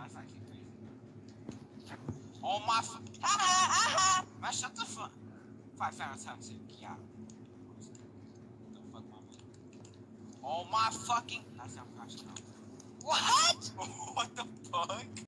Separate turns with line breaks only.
That's actually crazy. Oh my man, shut the fuck. If I found time to yeah. The fuck, my man. Oh my fucking. That's not crashing out. What? What the fuck?